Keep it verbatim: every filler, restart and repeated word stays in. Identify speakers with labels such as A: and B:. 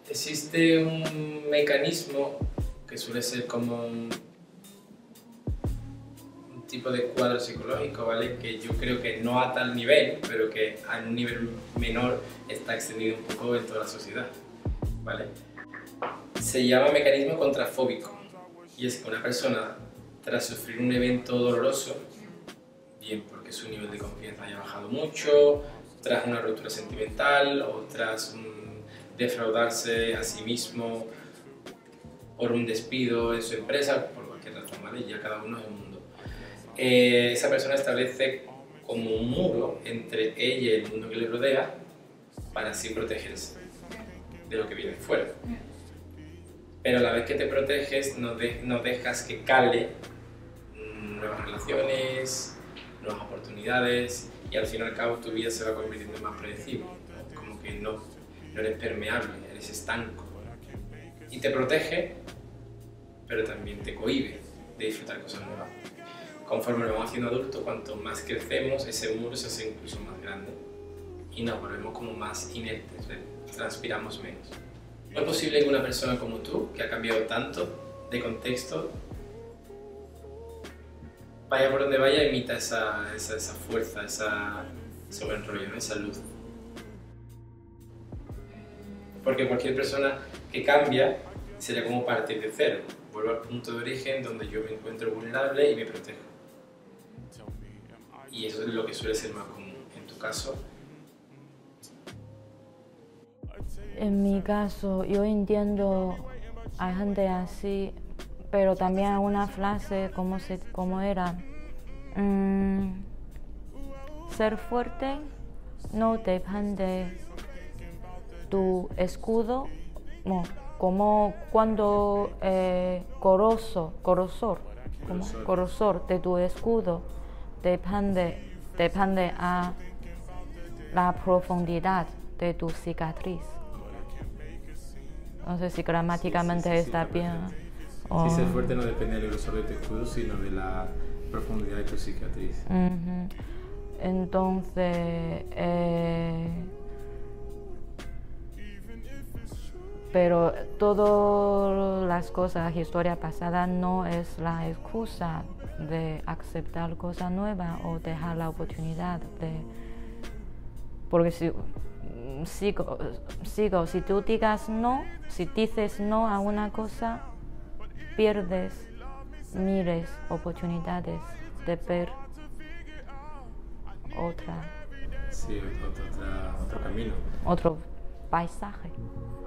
A: Existe un mecanismo que suele ser como un, un tipo de cuadro psicológico, ¿vale? Que yo creo que no a tal nivel, pero que a un nivel menor está extendido un poco en toda la sociedad, ¿vale? Se llama mecanismo contrafóbico y es que una persona, tras sufrir un evento doloroso, bien porque su nivel de confianza haya bajado mucho, tras una ruptura sentimental o tras un defraudarse a sí mismo por un despido en su empresa, por cualquier razón, ¿vale? Ya cada uno es un mundo. Eh, esa persona establece como un muro entre ella y el mundo que le rodea para así protegerse de lo que viene fuera. Pero a la vez que te proteges, no, de, no dejas que cale nuevas relaciones, nuevas oportunidades, y al fin y al cabo tu vida se va convirtiendo en más predecible, ¿no? Como que no, no eres permeable, eres estanco. Y te protege, pero también te cohíbe de disfrutar cosas nuevas. Conforme nos vamos haciendo adultos, cuanto más crecemos, ese muro se hace incluso más grande y nos volvemos como más inertes, ¿ves? Transpiramos menos. ¿No es posible que una persona como tú, que ha cambiado tanto de contexto, vaya por donde vaya, emita esa, esa, esa fuerza, esa, ese buen rollo, ¿no? Esa luz? Porque cualquier persona que cambia sería como partir de cero. Vuelvo al punto de origen donde yo me encuentro vulnerable y me protejo. Y eso es lo que suele ser más común. En tu caso.
B: En mi caso, yo entiendo, hay gente así, pero también hay una frase, como, se, como era, mm, ser fuerte no depende de tu escudo, no, como cuando eh, corroso, corrosor, como corrosor de tu escudo depende, depende a la profundidad de tu cicatriz. No sé si gramáticamente
C: sí, sí, sí,
B: está
C: sí,
B: bien.
C: O... Sí, ser fuerte no depende del grosor de tu escudo, sino de la profundidad de tu cicatriz.
B: Uh-huh. Entonces, eh, pero todas las cosas, historia pasada, no es la excusa de aceptar cosas nuevas o dejar la oportunidad de... Porque si... Sigo, sigo, si tú digas no, si dices no a una cosa, pierdes miles oportunidades de ver otra.
C: Sí, otro, otro, otro camino.
B: Otro paisaje.